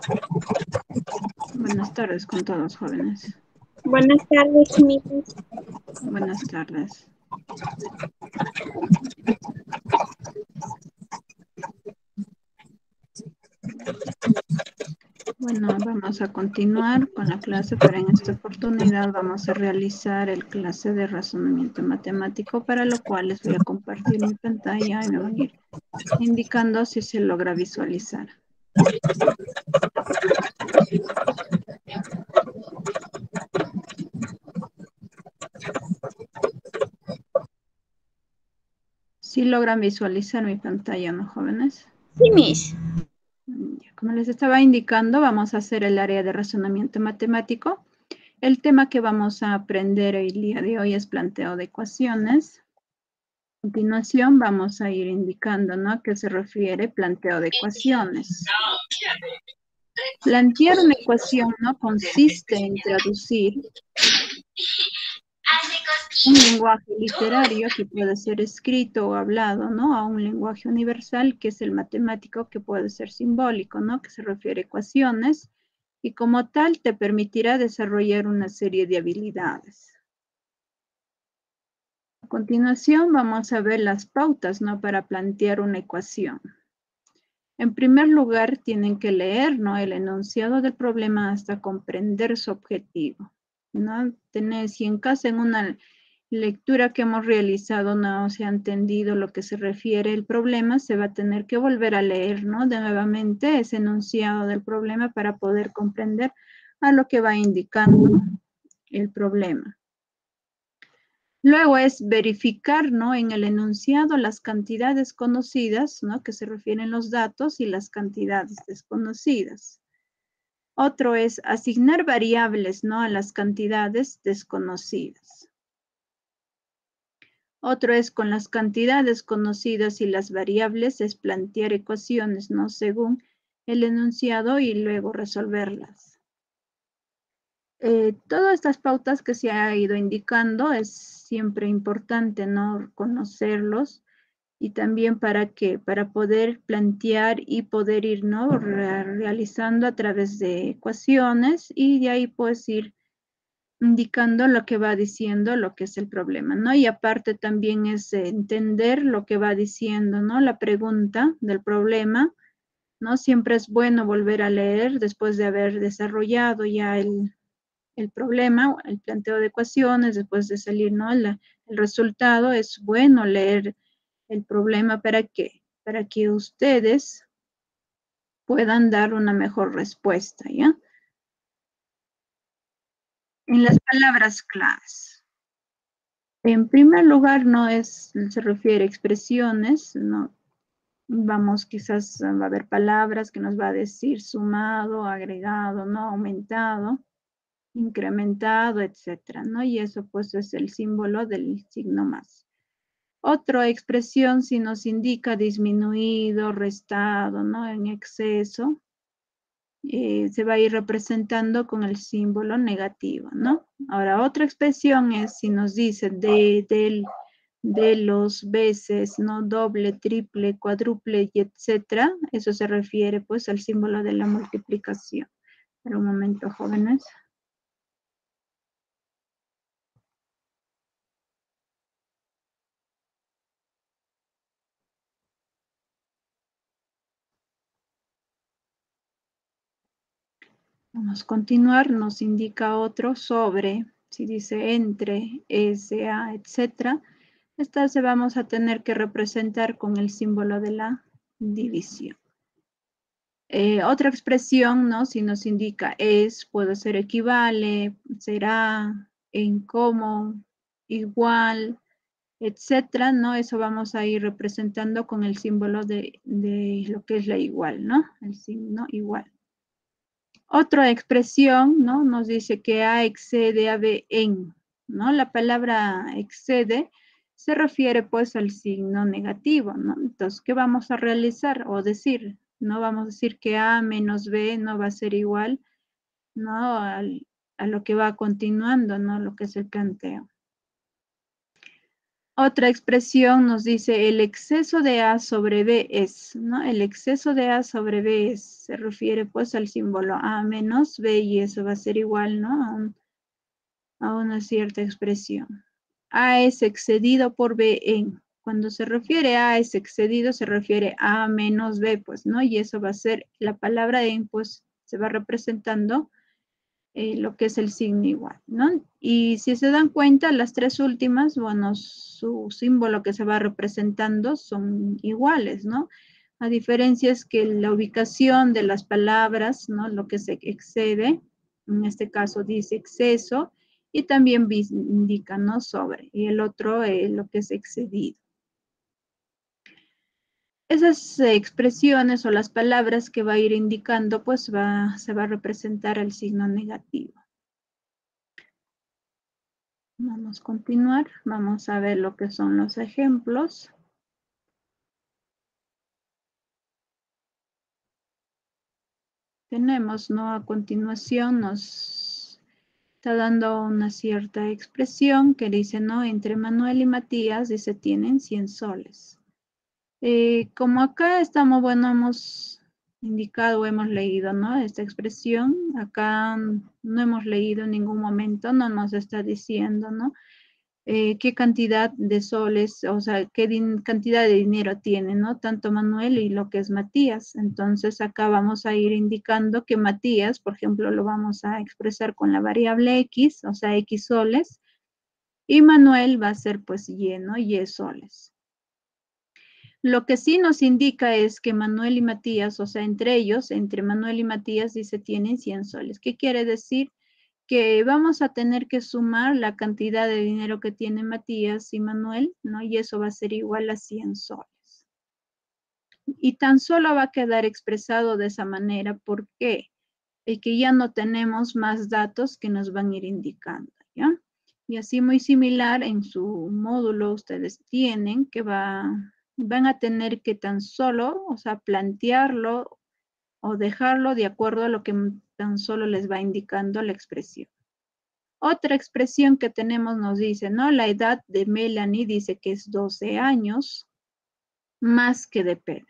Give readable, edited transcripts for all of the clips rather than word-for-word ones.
Buenas tardes con todos, jóvenes. Buenas tardes, Miss. Buenas tardes. Bueno, vamos a continuar con la clase, pero en esta oportunidad vamos a realizar el clase de razonamiento matemático, para lo cual les voy a compartir mi pantalla y me van a ir indicando si se logra visualizar. ¿Sí logran visualizar mi pantalla, no, jóvenes? Sí, Miss. Como les estaba indicando, vamos a hacer el área de razonamiento matemático. El tema que vamos a aprender el día de hoy es planteo de ecuaciones. A continuación vamos a ir indicando, ¿no?, a qué se refiere planteo de ecuaciones. Plantear una ecuación, ¿no?, consiste en traducir un lenguaje literario que puede ser escrito o hablado, ¿no?, a un lenguaje universal que es el matemático, que puede ser simbólico, ¿no?, que se refiere a ecuaciones, y como tal te permitirá desarrollar una serie de habilidades. A continuación vamos a ver las pautas, ¿no?, para plantear una ecuación. En primer lugar, tienen que leer, ¿no?, el enunciado del problema hasta comprender su objetivo, ¿no? Si en caso en una lectura que hemos realizado no se ha entendido lo que se refiere al problema, se va a tener que volver a leer, ¿no?, de nuevamente ese enunciado del problema para poder comprender a lo que va indicando el problema. Luego es verificar, ¿no?, en el enunciado las cantidades conocidas, ¿no?, que se refieren los datos, y las cantidades desconocidas. Otro es asignar variables, ¿no?, a las cantidades desconocidas. Otro es con las cantidades conocidas y las variables es plantear ecuaciones, ¿no?, según el enunciado y luego resolverlas. Todas estas pautas que se ha ido indicando es siempre importante, ¿no?, conocerlos, y también para poder plantear y poder ir, ¿no?, realizando a través de ecuaciones, y de ahí pues ir indicando lo que va diciendo lo que es el problema, ¿no? Y aparte también es entender lo que va diciendo, ¿no?, la pregunta del problema, ¿no? Siempre es bueno volver a leer después de haber desarrollado ya el problema, el planteo de ecuaciones, después de salir, ¿no?, el resultado. Es bueno leer el problema para que ustedes puedan dar una mejor respuesta, ¿ya? En las palabras claves. En primer lugar, se refiere a expresiones, ¿no? Vamos, quizás va a haber palabras que nos va a decir sumado, agregado, ¿no?, aumentado, incrementado, etcétera, ¿no? Y eso pues es el símbolo del signo más. Otra expresión si nos indica disminuido, restado, ¿no?, en exceso, se va a ir representando con el símbolo negativo, ¿no? Ahora, otra expresión es si nos dice de los veces, ¿no?, doble, triple, cuádruple, y etcétera. Eso se refiere pues al símbolo de la multiplicación. Espera un momento, jóvenes. Vamos a continuar. Nos indica otro sobre, si dice entre, SA, etcétera. Esta se vamos a tener que representar con el símbolo de la división. Otra expresión, ¿no?, si nos indica es, puede ser equivale, será, en común, igual, etcétera, ¿no? Eso vamos a ir representando con el símbolo de lo que es la igual, ¿no? El signo igual. Otra expresión, ¿no?, nos dice que A excede a B en, ¿no? La palabra excede se refiere pues al signo negativo, ¿no? Entonces, ¿qué vamos a realizar o decir? No vamos a decir que A menos B no va a ser igual, ¿no?, a lo que va continuando, ¿no?, lo que es el planteo. Otra expresión nos dice el exceso de A sobre B es, ¿no? El exceso de A sobre B es, se refiere pues al símbolo A menos B y eso va a ser igual, ¿no? A una cierta expresión. A es excedido por B en. Cuando se refiere a es excedido, se refiere a menos B, pues, ¿no? Y eso va a ser, la palabra en, pues, se va representando lo que es el signo igual, ¿no? Y si se dan cuenta, las tres últimas, bueno, su símbolo que se va representando son iguales, ¿no? A diferencia es que la ubicación de las palabras, ¿no? Lo que se excede, en este caso dice exceso, y también indica, ¿no? Sobre, y el otro lo que es excedido. Esas expresiones o las palabras que va a ir indicando, pues se va a representar el signo negativo. Vamos a continuar, vamos a ver lo que son los ejemplos. Tenemos, ¿no? A continuación nos está dando una cierta expresión que dice, ¿no? Entre Manuel y Matías, dice, tienen 100 soles. Como acá estamos, bueno, hemos indicado, hemos leído, ¿no? Esta expresión, acá no hemos leído en ningún momento, no nos está diciendo, ¿no? Qué cantidad de soles, o sea, qué cantidad de dinero tiene, ¿no? Tanto Manuel y lo que es Matías. Entonces acá vamos a ir indicando que Matías, por ejemplo, lo vamos a expresar con la variable X, o sea, X soles, y Manuel va a ser pues Y, ¿no? Y soles. Lo que sí nos indica es que Manuel y Matías, o sea, entre ellos, entre Manuel y Matías, dice, tienen 100 soles. ¿Qué quiere decir? Que vamos a tener que sumar la cantidad de dinero que tiene Matías y Manuel, ¿no? Y eso va a ser igual a 100 soles. Y tan solo va a quedar expresado de esa manera. ¿Por qué? Que ya no tenemos más datos que nos van a ir indicando, ¿ya? Y así muy similar en su módulo ustedes tienen que van a tener que tan solo, o sea, plantearlo o dejarlo de acuerdo a lo que tan solo les va indicando la expresión. Otra expresión que tenemos nos dice, ¿no? La edad de Melanie dice que es 12 años más que de Pedro.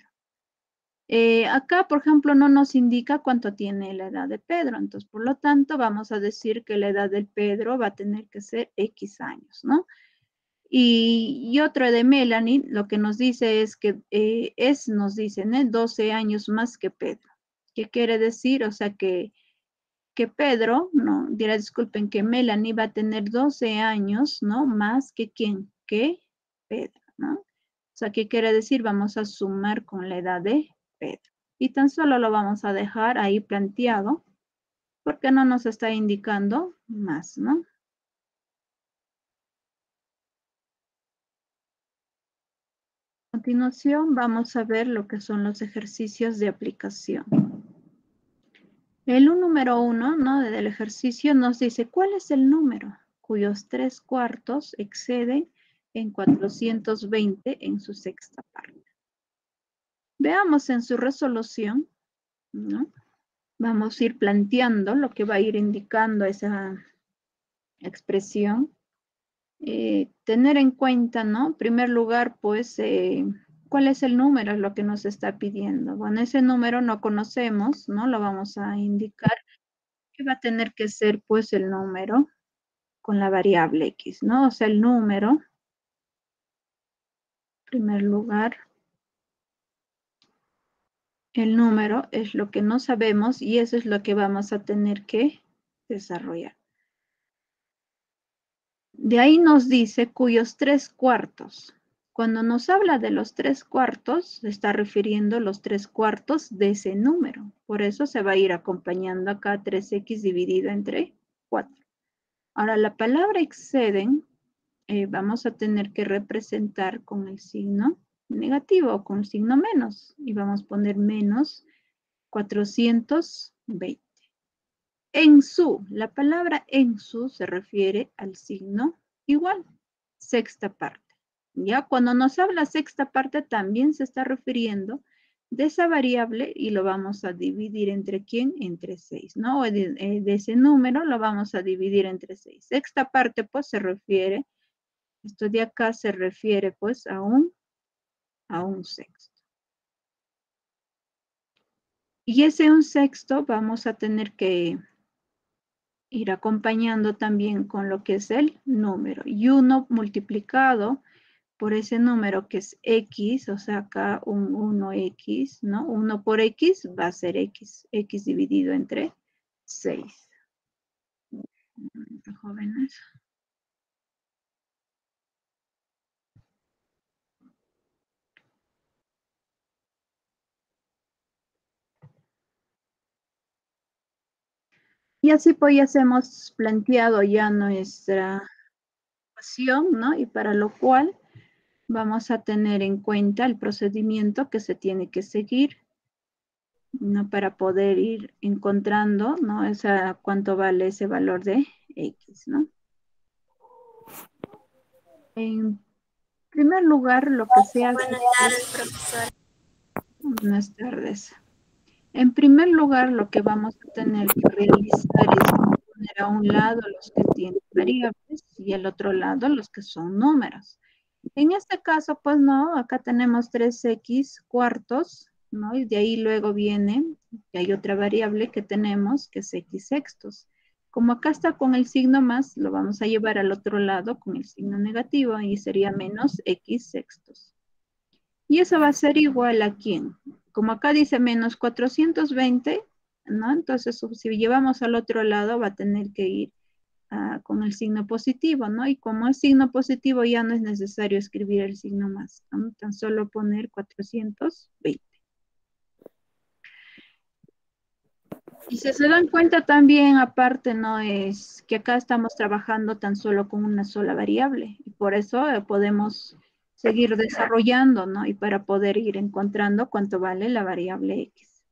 Acá, por ejemplo, no nos indica cuánto tiene la edad de Pedro, entonces, por lo tanto, vamos a decir que la edad de Pedro va a tener que ser X años, ¿no? Y otro de Melanie, lo que nos dice es que nos dicen, 12 años más que Pedro. ¿Qué quiere decir? O sea, que Pedro, no, dirá, disculpen, que Melanie va a tener 12 años, ¿no? Más que quién, que Pedro, ¿no? O sea, ¿qué quiere decir? Vamos a sumar con la edad de Pedro. Y tan solo lo vamos a dejar ahí planteado, porque no nos está indicando más, ¿no? A continuación, vamos a ver lo que son los ejercicios de aplicación. El número 1, ¿no? Del ejercicio nos dice, ¿cuál es el número cuyos 3/4 exceden en 420 en su sexta parte? Veamos en su resolución, ¿no? Vamos a ir planteando lo que va a ir indicando esa expresión. Tener en cuenta, ¿no? En primer lugar, pues, ¿cuál es el número? Es lo que nos está pidiendo. Bueno, ese número no conocemos, ¿no? Lo vamos a indicar. Que va a tener que ser, pues, el número con la variable X, ¿no? O sea, el número, en primer lugar, el número es lo que no sabemos y eso es lo que vamos a tener que desarrollar. De ahí nos dice cuyos 3/4. Cuando nos habla de los 3/4, se está refiriendo a los 3/4 de ese número. Por eso se va a ir acompañando acá 3x dividido entre 4. Ahora, la palabra exceden vamos a tener que representar con el signo negativo o con el signo menos. Y vamos a poner menos 420. En su, la palabra en su se refiere al signo igual, sexta parte. Ya cuando nos habla sexta parte también se está refiriendo de esa variable y lo vamos a dividir entre quién, entre 6, ¿no? De ese número lo vamos a dividir entre 6. Sexta parte pues se refiere Esto de acá se refiere pues a un sexto. Y ese un sexto vamos a tener que ir acompañando también con lo que es el número. Y 1 multiplicado por ese número que es x, o sea, acá un 1x, ¿no? 1 por x va a ser x dividido entre 6. Jóvenes. Y así pues ya hemos planteado ya nuestra ecuación, ¿no? Y para lo cual vamos a tener en cuenta el procedimiento que se tiene que seguir, ¿no? Para poder ir encontrando, ¿no? Cuánto vale ese valor de x, ¿no? En primer lugar, lo que se hace... Buenas tardes, profesor. Buenas tardes. En primer lugar, lo que vamos a tener que realizar es poner a un lado los que tienen variables y al otro lado los que son números. En este caso, pues no, acá tenemos 3x cuartos, ¿no? Y de ahí luego viene, que hay otra variable que tenemos, que es x sextos. Como acá está con el signo más, lo vamos a llevar al otro lado con el signo negativo y sería menos x sextos. Y eso va a ser igual a ¿quién? Como acá dice menos 420, ¿no? Entonces, si llevamos al otro lado, va a tener que ir con el signo positivo, ¿no? Y como es signo positivo, ya no es necesario escribir el signo más, ¿no? Tan solo poner 420. Y si se dan cuenta también, aparte, ¿no? Es que acá estamos trabajando tan solo con una sola variable. Y por eso podemos seguir desarrollando, ¿no? Y para poder ir encontrando cuánto vale la variable x.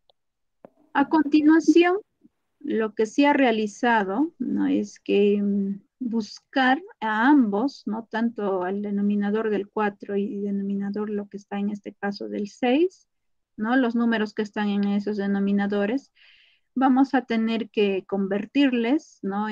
A continuación, lo que se ha realizado, ¿no? Es que buscar a ambos, ¿no? Tanto al denominador del 4 y denominador lo que está en este caso del 6, ¿no? Los números que están en esos denominadores, vamos a tener que convertirles, ¿no?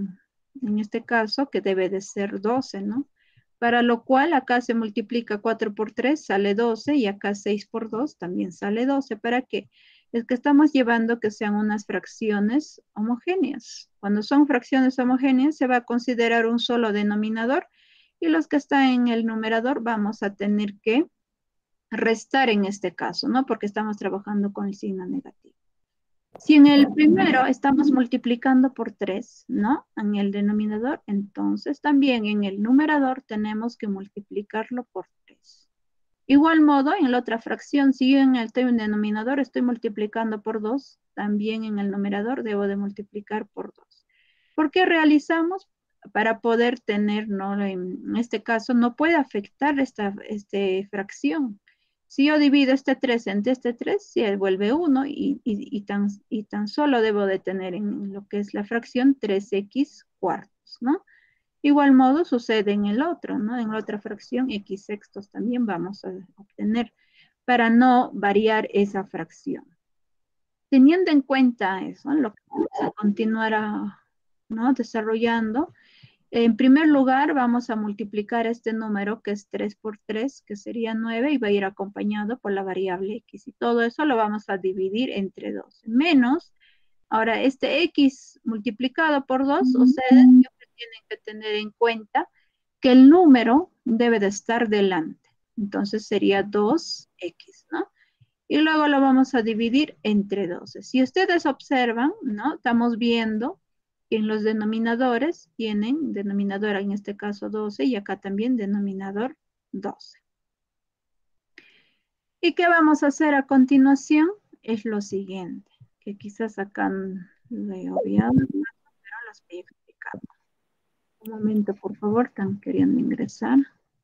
En este caso, que debe de ser 12, ¿no? Para lo cual acá se multiplica 4 por 3, sale 12, y acá 6 por 2 también sale 12. ¿Para qué? Es que estamos llevando que sean unas fracciones homogéneas. Cuando son fracciones homogéneas, se va a considerar un solo denominador, y los que están en el numerador vamos a tener que restar en este caso, ¿no? Porque estamos trabajando con el signo negativo. Si en el primero estamos multiplicando por 3, ¿no? En el denominador, entonces también en el numerador tenemos que multiplicarlo por 3. Igual modo, en la otra fracción, si yo en el denominador estoy multiplicando por 2, también en el numerador debo de multiplicar por 2. ¿Por qué realizamos? Para poder tener, ¿no? En este caso, no puede afectar esta fracción. Si yo divido este 3 entre este 3, se vuelve 1 y tan solo debo de tener en lo que es la fracción 3x cuartos, ¿no? Igual modo sucede en el otro, ¿no? En la otra fracción, x sextos también vamos a obtener para no variar esa fracción. Teniendo en cuenta eso, lo que vamos a continuar ¿no? desarrollando, en primer lugar vamos a multiplicar este número que es 3 por 3, que sería 9, y va a ir acompañado por la variable x. Y todo eso lo vamos a dividir entre 2. Menos, ahora este x multiplicado por 2, ustedes siempre tienen que tener en cuenta que el número debe de estar delante. Entonces sería 2x, ¿no? Y luego lo vamos a dividir entre 12. Si ustedes observan, ¿no? Estamos viendo que en los denominadores tienen denominador, en este caso 12, y acá también denominador 12. ¿Y qué vamos a hacer a continuación? Es lo siguiente, que quizás acá lo he obviado, pero las voy a explicar. Un momento, por favor, están queriendo ingresar.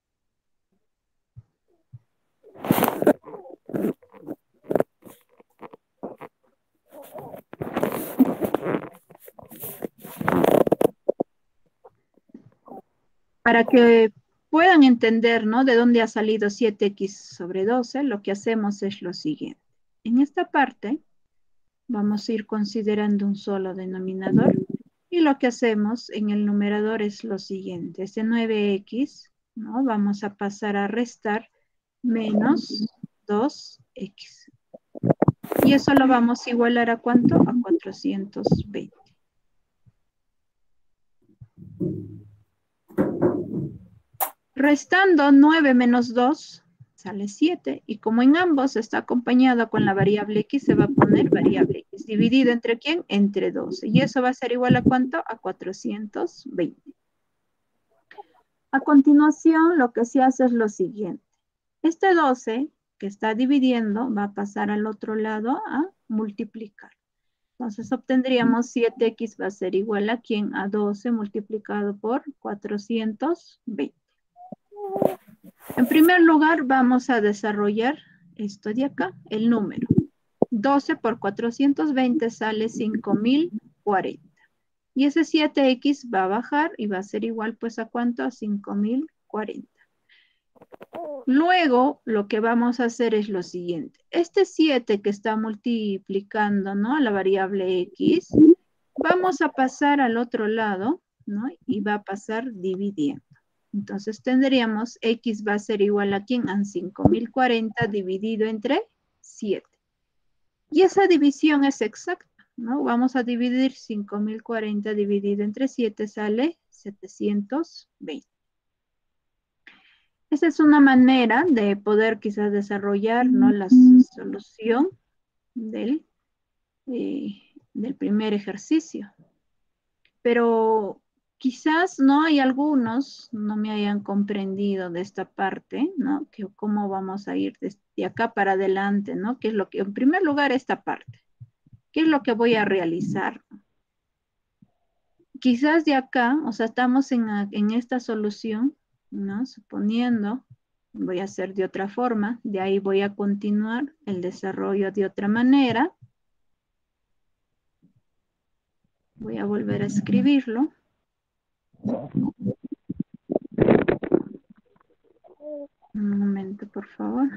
Para que puedan entender, ¿no? De dónde ha salido 7x sobre 12, lo que hacemos es lo siguiente. En esta parte vamos a ir considerando un solo denominador, Y lo que hacemos en el numerador es lo siguiente. Este 9x, ¿no? Vamos a pasar a restar menos 2x. Y eso lo vamos a igualar a ¿cuánto? A 420. Restando 9 menos 2, sale 7. Y como en ambos está acompañado con la variable x, se va a poner variable x. ¿Dividido entre quién? Entre 12. Y eso va a ser igual a ¿cuánto? A 420. A continuación, lo que se hace es lo siguiente. Este 12 que está dividiendo va a pasar al otro lado a multiplicar. Entonces obtendríamos 7x va a ser igual a ¿quién? A 12 multiplicado por 420. En primer lugar, vamos a desarrollar esto de acá, el número. 12 por 420 sale 5040. Y ese 7x va a bajar y va a ser igual pues a ¿cuánto? A 5040. Luego, lo que vamos a hacer es lo siguiente. Este 7 que está multiplicando, ¿no? A la variable x, vamos a pasar al otro lado, ¿no? Y va a pasar dividiendo. Entonces tendríamos x va a ser igual a ¿quién? A 5040 dividido entre 7. Y esa división es exacta, ¿no? Vamos a dividir 5040 dividido entre 7, sale 720. Esa es una manera de poder quizás desarrollar, ¿no? La solución del primer ejercicio. Pero quizás no hay algunos, no me hayan comprendido de esta parte, ¿no? Que cómo vamos a ir desde acá para adelante, ¿no? ¿Qué es lo que, en primer lugar, esta parte? ¿Qué es lo que voy a realizar? Quizás de acá, o sea, estamos en esta solución, ¿no? Suponiendo, voy a hacer de otra forma, de ahí voy a continuar el desarrollo de otra manera. Voy a volver a escribirlo. Un momento, por favor.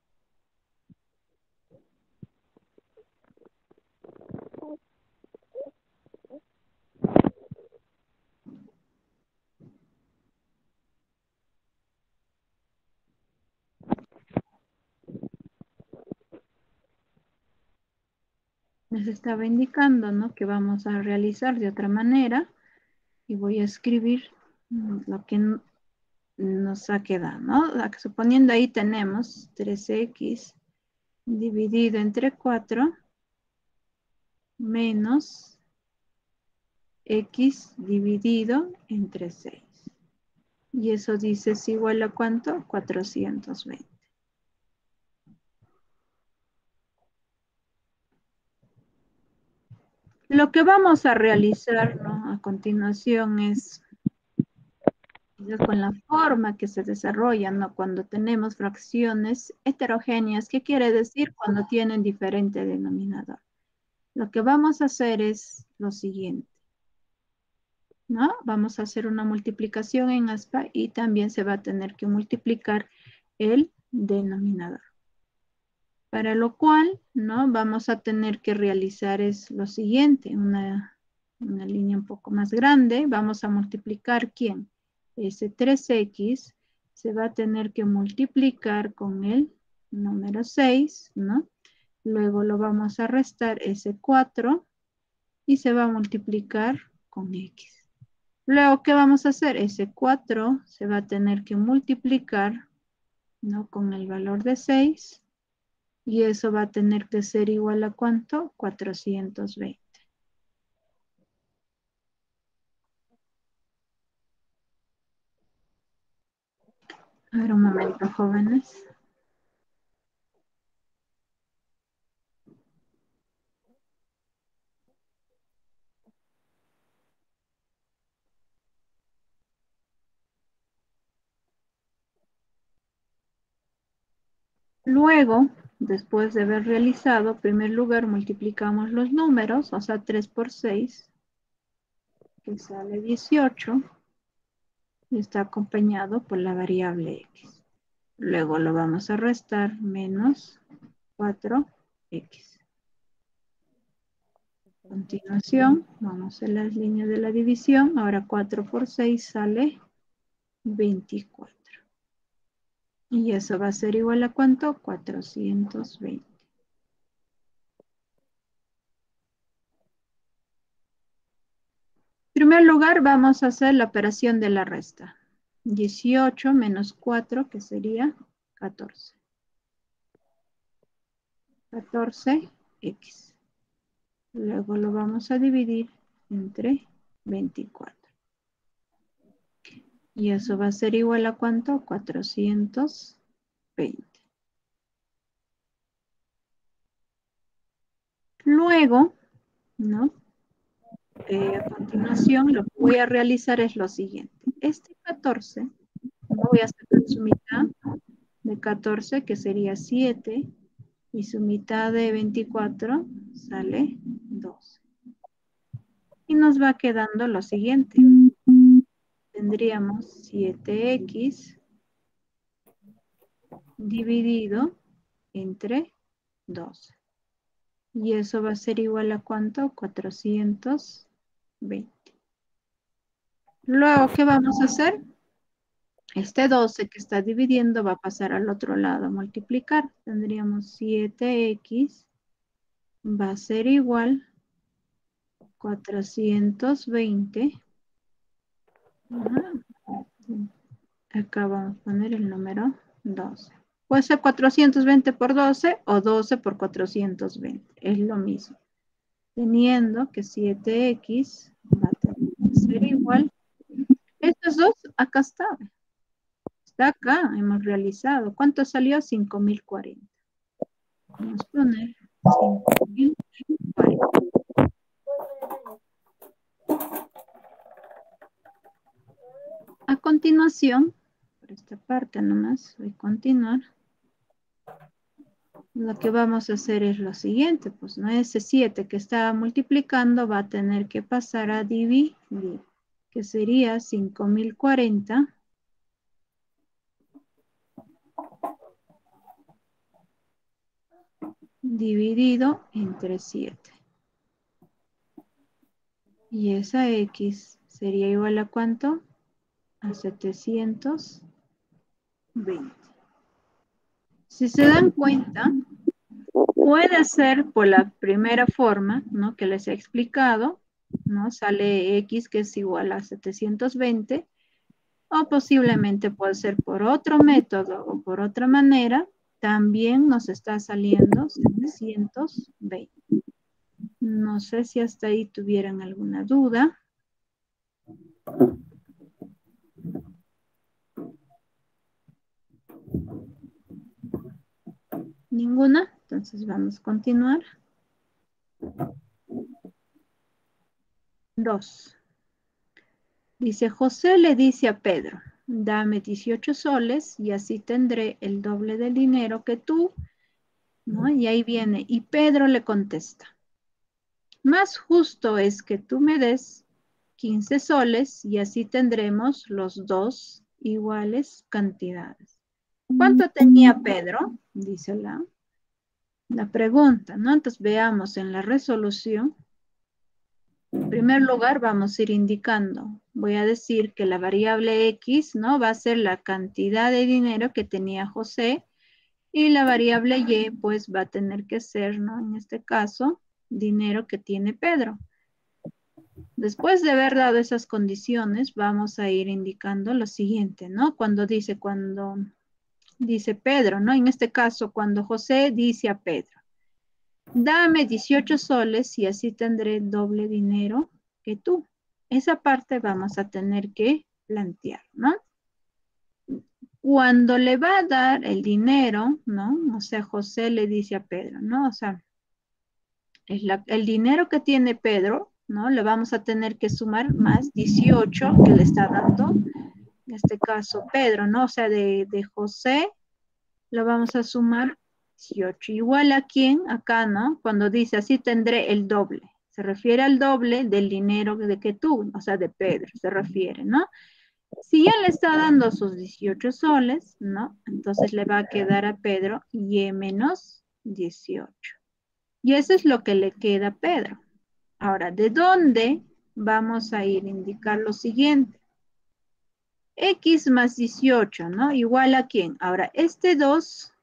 Les estaba indicando, ¿no? Que vamos a realizar de otra manera y voy a escribir lo que nos ha quedado, ¿no? Suponiendo ahí tenemos 3x dividido entre 4 menos x dividido entre 6. Y eso dice es igual a ¿cuánto? 420. Lo que vamos a realizar, ¿no? A continuación es con la forma que se desarrollan, ¿no? Cuando tenemos fracciones heterogéneas, ¿qué quiere decir? Cuando tienen diferente denominador. Lo que vamos a hacer es lo siguiente, ¿no? Vamos a hacer una multiplicación en aspa y también se va a tener que multiplicar el denominador. Para lo cual, ¿no? Vamos a tener que realizar es lo siguiente, una línea un poco más grande. Vamos a multiplicar, ¿quién? Ese 3x se va a tener que multiplicar con el número 6, ¿no? Luego lo vamos a restar ese 4 y se va a multiplicar con x. Luego, ¿qué vamos a hacer? Ese 4 se va a tener que multiplicar, ¿no? Con el valor de 6. Y eso va a tener que ser igual a ¿cuánto? 420. A ver, un momento, jóvenes. Luego, después de haber realizado, en primer lugar, multiplicamos los números, o sea, 3 por 6, que sale 18, y está acompañado por la variable x. Luego lo vamos a restar menos 4x. continuación, vamos a las líneas de la división. Ahora 4 por 6 sale 24. Y eso va a ser igual a ¿cuánto? 420. En primer lugar, vamos a hacer la operación de la resta. 18 menos 4, que sería 14. 14x. Luego lo vamos a dividir entre 24. Y eso va a ser igual a ¿cuánto? 420. Luego, ¿no? A continuación, lo que voy a realizar es lo siguiente. Este 14, ¿no? Voy a sacar su mitad de 14, que sería 7, y su mitad de 24 sale 12. Y nos va quedando lo siguiente. Tendríamos 7x dividido entre 12. Y eso va a ser igual a ¿cuánto? 420. Luego, ¿qué vamos a hacer? Este 12 que está dividiendo va a pasar al otro lado a multiplicar. Tendríamos 7x va a ser igual a 420. Acá vamos a poner el número 12. Puede ser 420 por 12 o 12 por 420. Es lo mismo. Teniendo que 7x va a tener que ser igual. Estos dos, acá está. Está acá, hemos realizado. ¿Cuánto salió? 5040. Vamos a poner 5040. A continuación, por esta parte nomás, voy a continuar. Lo que vamos a hacer es lo siguiente, pues no, ese 7 que estaba multiplicando va a tener que pasar a dividir, que sería 5040 dividido entre 7. Y esa x sería igual a ¿cuánto? A 720. Si se dan cuenta, puede ser por la primera forma, ¿no? Que les he explicado, ¿no? Sale x que es igual a 720, o posiblemente puede ser por otro método o por otra manera, también nos está saliendo 720. No sé si hasta ahí tuvieran alguna duda. ¿Ninguna? Entonces vamos a continuar. 2. Dice, José le dice a Pedro, dame 18 soles y así tendré el doble del dinero que tú, ¿no? Y ahí viene, y Pedro le contesta, más justo es que tú me des 15 soles y así tendremos los dos iguales cantidades. ¿Cuánto tenía Pedro? Dice la pregunta, ¿no? Entonces veamos en la resolución. En primer lugar, vamos a ir indicando. Voy a decir que la variable X, ¿no? Va a ser la cantidad de dinero que tenía José y la variable Y, pues, va a tener que ser, ¿no? En este caso, dinero que tiene Pedro. Después de haber dado esas condiciones, vamos a ir indicando lo siguiente, ¿no? Cuando dice Pedro, ¿no? En este caso, cuando José dice a Pedro, dame 18 soles y así tendré doble dinero que tú. Esa parte vamos a tener que plantear, ¿no? Cuando le va a dar el dinero, ¿no? O sea, José le dice a Pedro, ¿no? O sea, el dinero que tiene Pedro, ¿no? Le vamos a tener que sumar más 18 que le está dando, en este caso, Pedro, ¿no? O sea, de José lo vamos a sumar 18. Igual a quién, acá, ¿no? Cuando dice así tendré el doble. Se refiere al doble del dinero de que tú, o sea, de Pedro, se refiere, ¿no? Si ya le está dando sus 18 soles, ¿no? Entonces le va a quedar a Pedro y menos 18. Y eso es lo que le queda a Pedro. Ahora, ¿de dónde vamos a ir a indicar lo siguiente? X más 18, ¿no? Igual a ¿quién? Ahora, este 2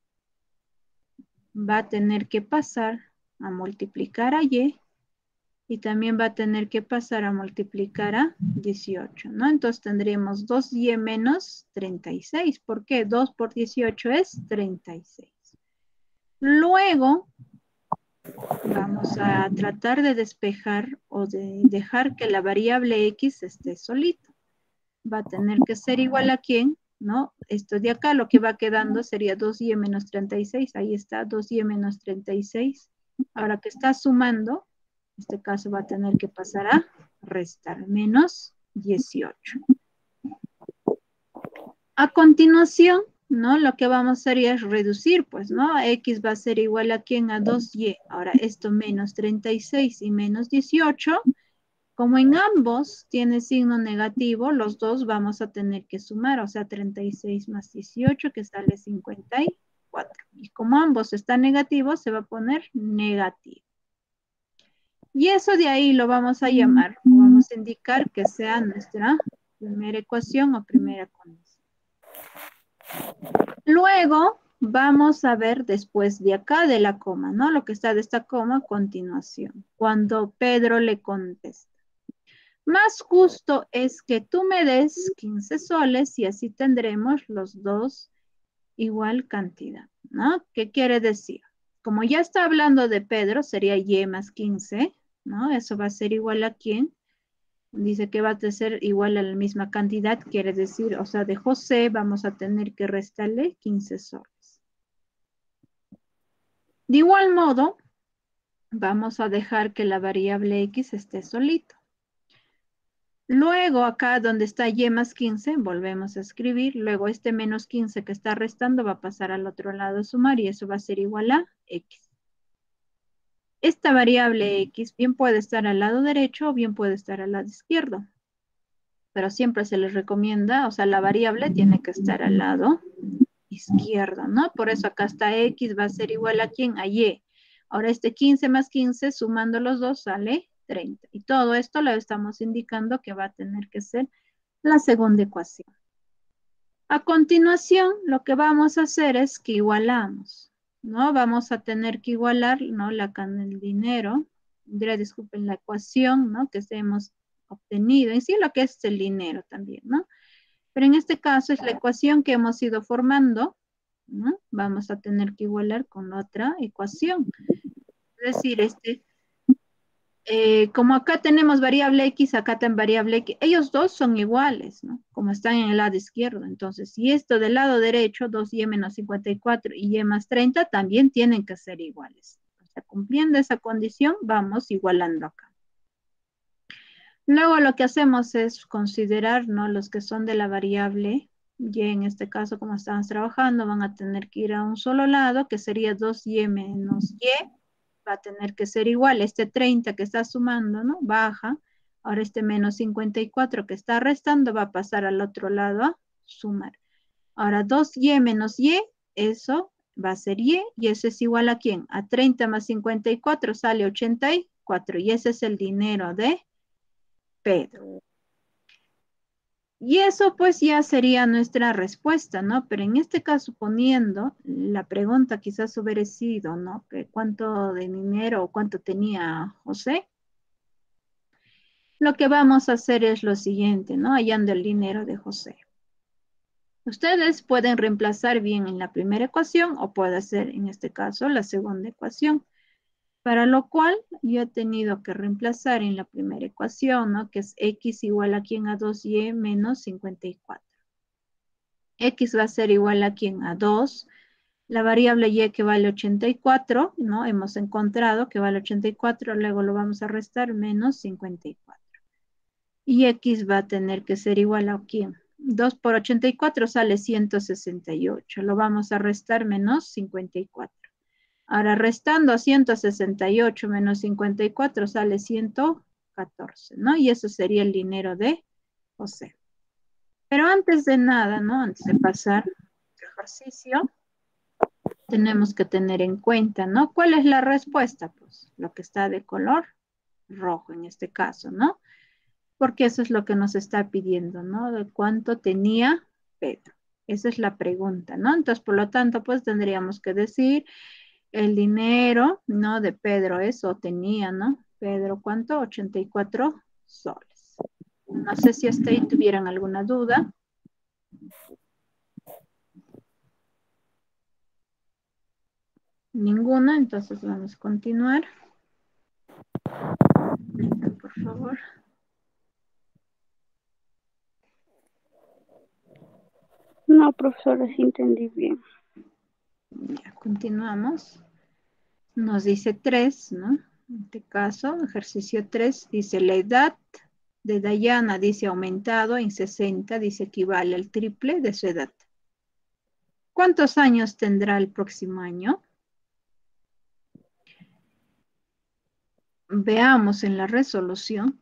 va a tener que pasar a multiplicar a Y y también va a tener que pasar a multiplicar a 18, ¿no? Entonces tendríamos 2Y menos 36. ¿Por qué? 2 por 18 es 36. Luego vamos a tratar de despejar o de dejar que la variable X esté solita. Va a tener que ser igual a ¿quién? ¿No? Esto de acá lo que va quedando sería 2Y menos 36. Ahí está, 2Y menos 36. Ahora que está sumando, en este caso va a tener que pasar a restar, menos 18. A continuación, ¿no? Lo que vamos a hacer es reducir, pues, ¿no? X va a ser igual a ¿quién? A 2Y. Ahora esto menos 36 y menos 18. Como en ambos tiene signo negativo, los dos vamos a tener que sumar, o sea, 36 más 18 que sale 54. Y como ambos están negativos, se va a poner negativo. Y eso de ahí lo vamos a llamar, o vamos a indicar que sea nuestra primera ecuación o primera condición. Luego vamos a ver después de acá de la coma, ¿no? Lo que está de esta coma a continuación, cuando Pedro le contesta. Más justo es que tú me des 15 soles y así tendremos los dos igual cantidad, ¿no? ¿Qué quiere decir? Como ya está hablando de Pedro, sería Y más 15, ¿no? Eso va a ser igual a ¿quién? Dice que va a ser igual a la misma cantidad, quiere decir, o sea, de José vamos a tener que restarle 15 soles. De igual modo, vamos a dejar que la variable X esté solito. Luego acá donde está Y más 15, volvemos a escribir. Luego este menos 15 que está restando va a pasar al otro lado a sumar y eso va a ser igual a X. Esta variable X bien puede estar al lado derecho o bien puede estar al lado izquierdo. Pero siempre se les recomienda, o sea, la variable tiene que estar al lado izquierdo, ¿no? Por eso acá está X va a ser igual a ¿quién? A Y. Ahora este 15 más 15, sumando los dos, sale 30. Y todo esto lo estamos indicando que va a tener que ser la segunda ecuación. A continuación, lo que vamos a hacer es que igualamos, ¿no? Vamos a tener que igualar, ¿no? El dinero, disculpen, la ecuación, ¿no? Que hemos obtenido, en sí lo que es el dinero también, ¿no? Pero en este caso es la ecuación que hemos ido formando, ¿no? Vamos a tener que igualar con otra ecuación. Es decir, como acá tenemos variable X, acá también variable X, ellos dos son iguales, ¿no? Como están en el lado izquierdo. Entonces, si esto del lado derecho, 2Y menos 54 y Y más 30, también tienen que ser iguales. O sea, cumpliendo esa condición, vamos igualando acá. Luego lo que hacemos es considerar, ¿no? Los que son de la variable Y, en este caso, como estamos trabajando, van a tener que ir a un solo lado, que sería 2Y menos Y, va a tener que ser igual. Este 30 que está sumando, ¿no? Baja. Ahora este menos 54 que está restando va a pasar al otro lado a sumar. Ahora 2Y menos Y, eso va a ser Y, y eso es igual a ¿quién? A 30 más 54 sale 84, y ese es el dinero de Pedro. Y eso pues ya sería nuestra respuesta, ¿no? Pero en este caso poniendo la pregunta quizás hubiera sido, ¿no? Que ¿cuánto de dinero o cuánto tenía José? Lo que vamos a hacer es lo siguiente, ¿no? Hallando el dinero de José. Ustedes pueden reemplazar bien en la primera ecuación o puede ser en este caso la segunda ecuación. Para lo cual yo he tenido que reemplazar en la primera ecuación, ¿no? Que es X igual a ¿quién? A 2Y menos 54. X va a ser igual a ¿quién? A 2. La variable Y que vale 84, ¿no? Hemos encontrado que vale 84, luego lo vamos a restar menos 54. Y X va a tener que ser igual a ¿quién? 2 por 84 sale 168. Lo vamos a restar menos 54. Ahora, restando 168 menos 54 sale 114, ¿no? Y eso sería el dinero de José. Pero antes de nada, ¿no? Antes de pasar al ejercicio, tenemos que tener en cuenta, ¿no? ¿Cuál es la respuesta? Pues lo que está de color rojo en este caso, ¿no? Porque eso es lo que nos está pidiendo, ¿no? De cuánto tenía Pedro. Esa es la pregunta, ¿no? Entonces, por lo tanto, pues tendríamos que decir el dinero, ¿no? De Pedro es o tenía, ¿no? Pedro, ¿cuánto? 84 soles. No sé si hasta ahí tuvieran alguna duda. Ninguna, entonces vamos a continuar. Por favor. No, profesora, sí entendí bien. Ya, continuamos. Nos dice 3, ¿no? En este caso, ejercicio 3, dice la edad de Dayana, dice aumentado en 60, dice equivale al triple de su edad. ¿Cuántos años tendrá el próximo año? Veamos en la resolución.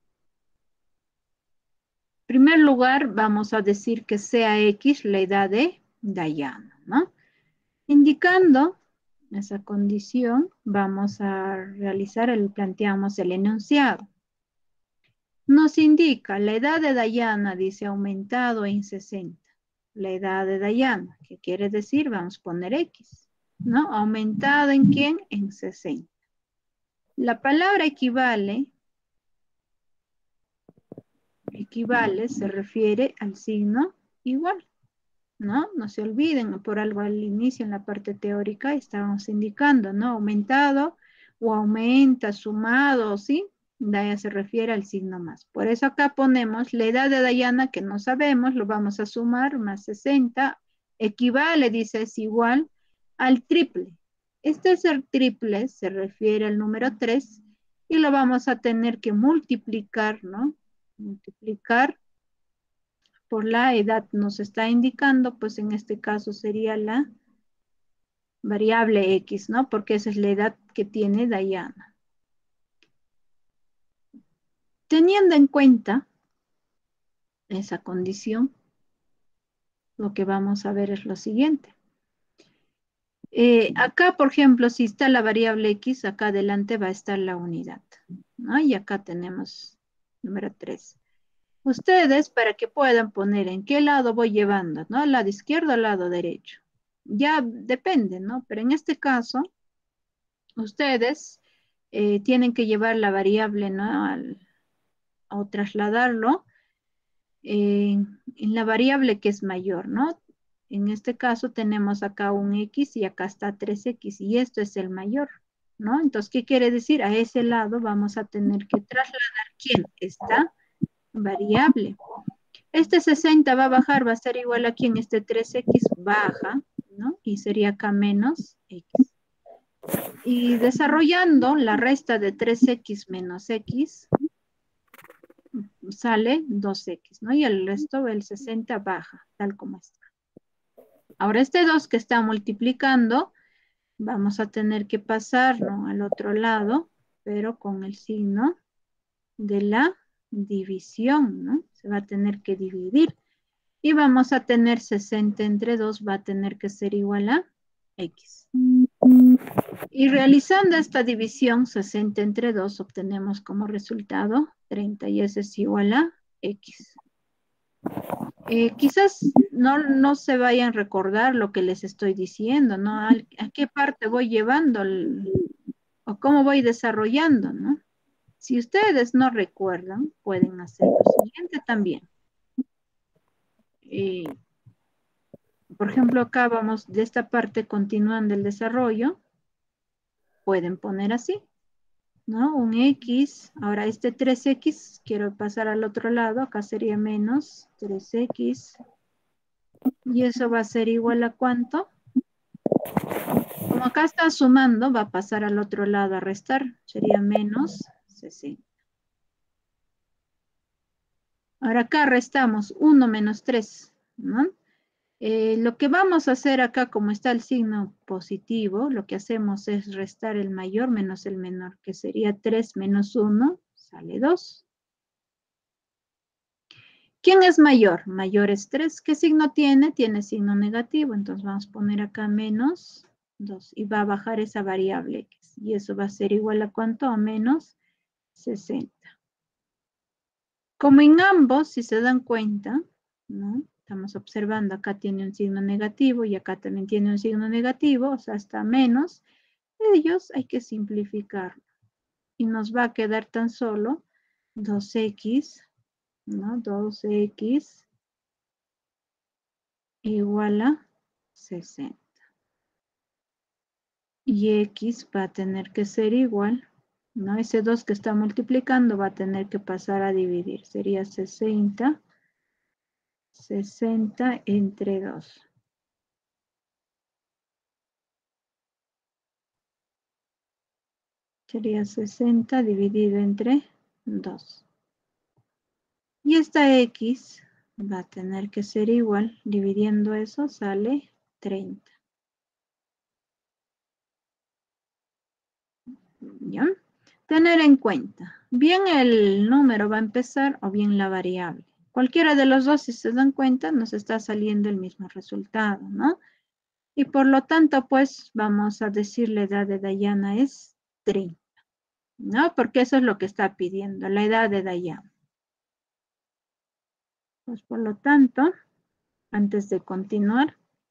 En primer lugar, vamos a decir que sea X la edad de Dayana, ¿no? Indicando esa condición, vamos a realizar planteamos el enunciado. Nos indica la edad de Dayana, dice aumentado en 60. La edad de Dayana, ¿qué quiere decir? Vamos a poner X, ¿no? ¿Aumentado en quién? En 60. La palabra equivale se refiere al signo igual, ¿no? No se olviden, por algo al inicio en la parte teórica estábamos indicando, ¿no? Aumentado o aumenta, sumado, ¿sí? Daya se refiere al signo más. Por eso acá ponemos la edad de Dayana, que no sabemos, lo vamos a sumar, más 60, equivale, dice, es igual al triple. Este es el triple, se refiere al número 3, y lo vamos a tener que multiplicar, ¿no? Multiplicar por la edad nos está indicando, pues en este caso sería la variable X, ¿no? Porque esa es la edad que tiene Dayana. Teniendo en cuenta esa condición, lo que vamos a ver es lo siguiente. Acá, por ejemplo, si está la variable X, acá adelante va a estar la unidad, ¿no? Y acá tenemos número 3. Ustedes, para que puedan poner en qué lado voy llevando, ¿no? Al lado izquierdo o al lado derecho. Ya depende, ¿no? Pero en este caso, ustedes tienen que llevar la variable, ¿no? O trasladarlo en la variable que es mayor, ¿no? En este caso tenemos acá un X y acá está 3X y esto es el mayor, ¿no? Entonces, ¿qué quiere decir? A ese lado vamos a tener que trasladar, ¿quién? Esta variable. Este 60 va a bajar, va a ser igual a ¿quién? Este 3X baja, ¿no? Y sería acá menos X. Y desarrollando la resta de 3X menos X, sale 2X, ¿no? Y el resto, el 60 baja, tal como está. Ahora este 2 que está multiplicando, vamos a tener que pasarlo al otro lado, pero con el signo de la división, ¿no? Se va a tener que dividir. Y vamos a tener 60 entre 2, va a tener que ser igual a X. Y realizando esta división, 60 entre 2, obtenemos como resultado 30 y ese es igual a X. Quizás no se vayan a recordar lo que les estoy diciendo, ¿no? ¿A qué parte voy llevando o cómo voy desarrollando, ¿no? Si ustedes no recuerdan, pueden hacer lo siguiente también. Por ejemplo, acá vamos de esta parte continuando el desarrollo. Pueden poner así, ¿no? Un X, ahora este 3X, quiero pasar al otro lado, acá sería menos 3X. Y eso va a ser igual a ¿cuánto? Como acá está sumando, va a pasar al otro lado a restar, sería menos 60. Ahora acá restamos 1 menos 3, ¿no? Lo que vamos a hacer acá, como está el signo positivo, lo que hacemos es restar el mayor menos el menor, que sería 3 menos 1, sale 2. ¿Quién es mayor? Mayor es 3. ¿Qué signo tiene? Tiene signo negativo, entonces vamos a poner acá menos 2 y va a bajar esa variable X. Y eso va a ser igual a ¿cuánto? A menos 60. Como en ambos, si se dan cuenta, ¿no? Estamos observando, acá tiene un signo negativo y acá también tiene un signo negativo, o sea, hasta menos. Ellos hay que simplificarlo. Y nos va a quedar tan solo 2x, ¿no? 2x igual a 60. Y x va a tener que ser igual, ¿no? Ese 2 que está multiplicando va a tener que pasar a dividir. Sería 60 entre 2. Sería 60 dividido entre 2. Y esta x va a tener que ser igual, dividiendo eso sale 30. ¿Ya? Tener en cuenta, bien el número va a empezar o bien la variable. Cualquiera de los dos, si se dan cuenta, nos está saliendo el mismo resultado, ¿no? Y por lo tanto, pues, vamos a decir la edad de Dayana es 30, ¿no? Porque eso es lo que está pidiendo, la edad de Dayana. Pues, por lo tanto, antes de continuar,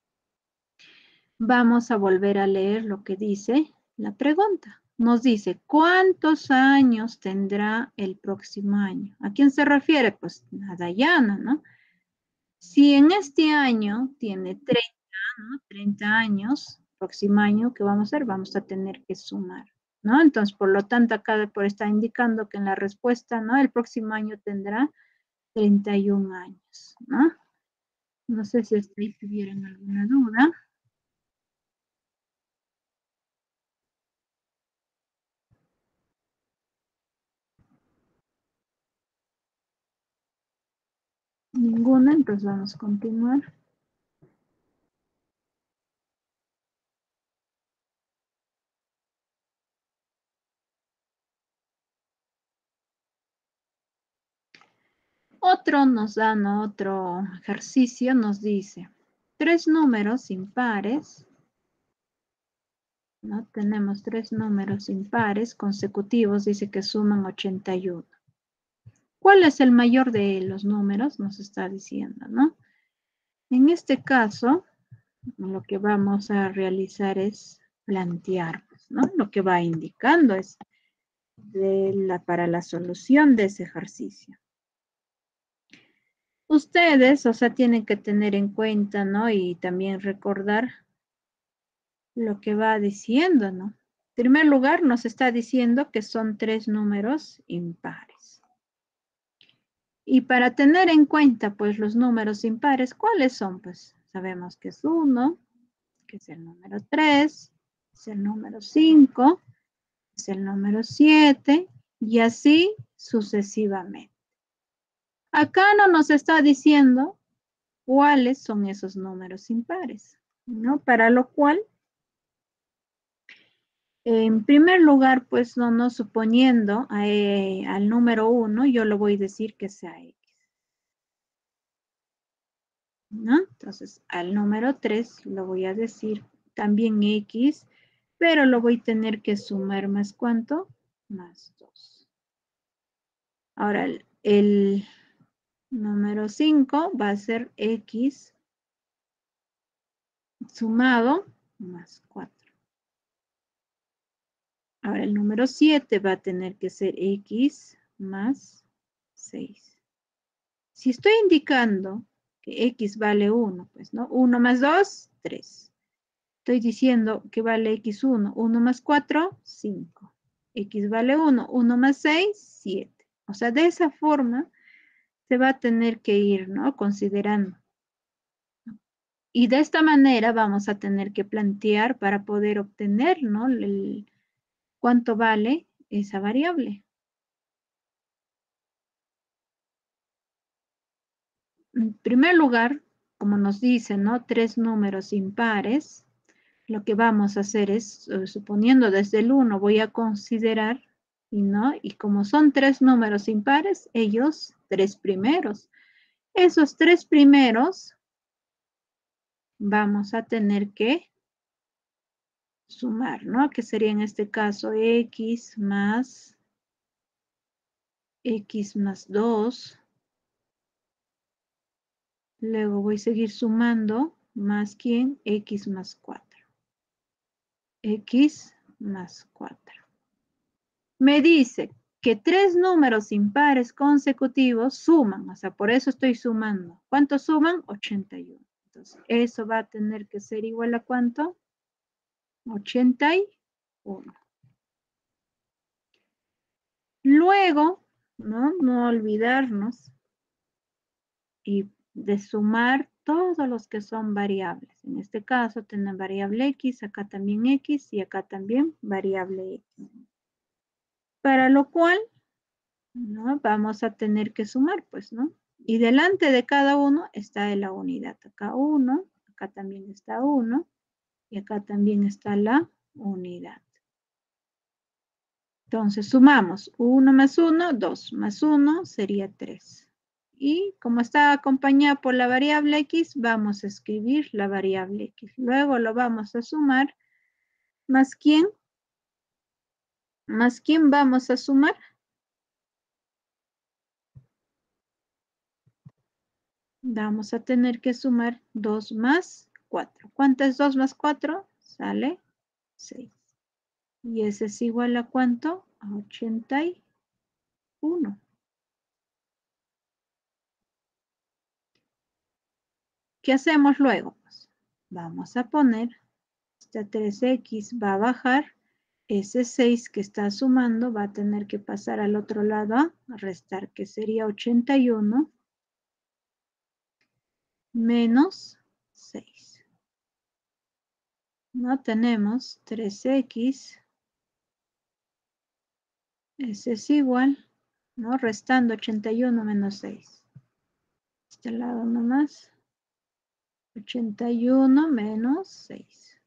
vamos a volver a leer lo que dice la pregunta. Nos dice, ¿cuántos años tendrá el próximo año? ¿A quién se refiere? Pues a Dayana, ¿no? Si en este año tiene 30, ¿no? 30 años, próximo año, ¿qué vamos a hacer? Vamos a tener que sumar, ¿no? Entonces, por lo tanto, acá por está indicando que en la respuesta, ¿no? El próximo año tendrá 31 años, ¿no? No sé si hasta ahí tuvieran alguna duda. Ninguna, entonces vamos a continuar. Otro nos dan otro ejercicio, nos dice, 3 números impares, ¿no? Tenemos 3 números impares consecutivos, dice que suman 81. ¿Cuál es el mayor de los números? Nos está diciendo, ¿no? En este caso, lo que vamos a realizar es plantear, ¿no? Lo que va indicando es para la solución de ese ejercicio. Ustedes, o sea, tienen que tener en cuenta, ¿no? Y también recordar lo que va diciendo, ¿no? En primer lugar, nos está diciendo que son 3 números impares. Y para tener en cuenta, pues, los números impares, ¿cuáles son? Pues, sabemos que es 1, que es el número 3, es el número 5, es el número 7, y así sucesivamente. Acá no nos está diciendo cuáles son esos números impares, ¿no? Para lo cual, en primer lugar, pues no suponiendo al número 1, yo lo voy a decir que sea X, ¿no? Entonces, al número 3 lo voy a decir también X, pero lo voy a tener que sumar más ¿cuánto? Más 2. Ahora, el número 5 va a ser X sumado más 4. Ahora el número 7 va a tener que ser X más 6. Si estoy indicando que X vale 1, pues, ¿no? 1 más 2, 3. Estoy diciendo que vale X1, 1 más 4, 5. X vale 1, 1 más 6, 7. O sea, de esa forma se va a tener que ir, ¿no? Considerando. Y de esta manera vamos a tener que plantear para poder obtener, ¿no? Cuánto vale esa variable. En primer lugar, como nos dicen, ¿no? 3 números impares. Lo que vamos a hacer es, suponiendo desde el 1, voy a considerar, ¿no? Y como son 3 números impares, ellos 3 primeros. Esos 3 primeros vamos a tener que sumar, ¿no? Que sería en este caso X más x más 2. Luego voy a seguir sumando, más quién, x más 4. X más 4. Me dice que 3 números impares consecutivos suman, o sea, por eso estoy sumando. ¿Cuántos suman? 81. Entonces, eso va a tener que ser igual a ¿cuánto? 81. Luego, no olvidarnos y de sumar todos los que son variables. En este caso, tenemos variable x, acá también x y acá también variable x. Para lo cual, ¿no? Vamos a tener que sumar, pues, ¿no? Y delante de cada uno está la unidad. Acá 1, acá también está 1 y acá también está la unidad. Entonces sumamos 1 más 1, 2 más 1 sería 3. Y como está acompañada por la variable x, vamos a escribir la variable x. Luego lo vamos a sumar. ¿Más quién? ¿Más quién vamos a sumar? Vamos a tener que sumar 2 más 4. ¿Cuánto es 2 más 4? Sale 6. ¿Y ese es igual a cuánto? A 81. ¿Qué hacemos luego? Pues vamos a poner, esta 3x va a bajar, ese 6 que está sumando va a tener que pasar al otro lado a restar, que sería 81 menos 6. No tenemos 3x, ese es igual, ¿no? Restando 81 menos 6. Este lado nomás. 81 menos 6.